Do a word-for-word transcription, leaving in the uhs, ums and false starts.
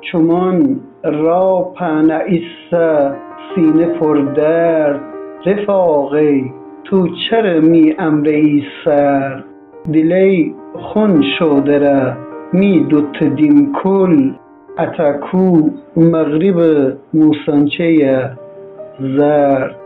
چمان را پهنه ایسته سینه پر درد. رفاقی تو چرا می امره ای سر؟ دلی خون شده را می دوت دیم کل. اتکو مغرب موسانچه زرد.